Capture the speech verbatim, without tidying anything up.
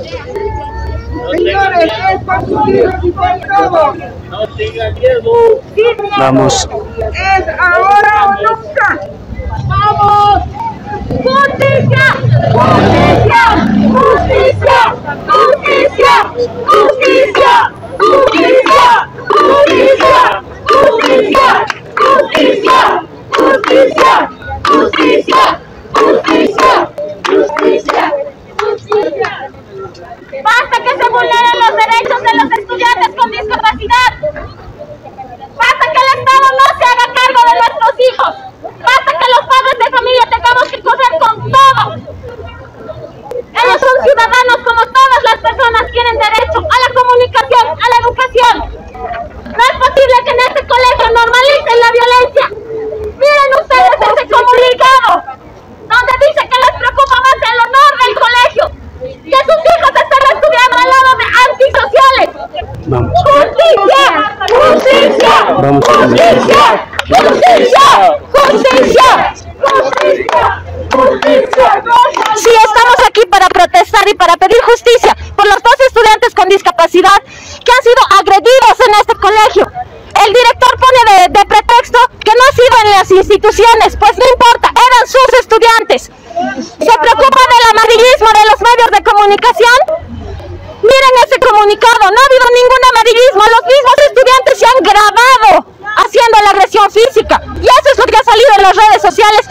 Señores, es por sus hijos y por todo. No tengan miedo. Vamos. Es ahora o nunca. ¡Vamos! ¡Justicia! ¡Justicia! ¡Justicia! ¡Justicia! ¡Justicia! ¡Justicia! ¡Justicia! ¡Justicia! ¡Justicia! ¡Justicia! ¡Justicia! ¡Justicia! ¡Justicia! ¡Justicia! ¡Basta que se vulneren los derechos de los estudiantes con discapacidad! ¡Basta que el Estado no se haga cargo de nuestros hijos! ¡Basta que los padres de familia tengamos que correr con todo! Ellos son ciudadanos como todas las personas, tienen derecho a la comunicación, a la educación. No es posible que en este colegio normalicen la violencia. Miren ustedes este comunicado, donde dice que les preocupa más el honor del colegio, que sus hijos están estudiando al lado de antisociales. Vamos. ¡Justicia! ¡Justicia! Vamos. ¡Justicia! ¡Justicia! ¡Justicia! ¡Justicia! ¡Justicia! Sí, estamos aquí para protestar y para pedir justicia por los dos estudiantes con discapacidad que han sido agredidos en este colegio. El director pone de, de pretexto que no ha sido en las instituciones, pues no importa, eran sus estudiantes. Se preocupa del amarillismo de los medios de comunicación. Miren ese comunicado, no ha habido ningún amarillismo, los mismos estudiantes se han grabado haciendo la agresión física. Y eso es lo que ha salido en las redes sociales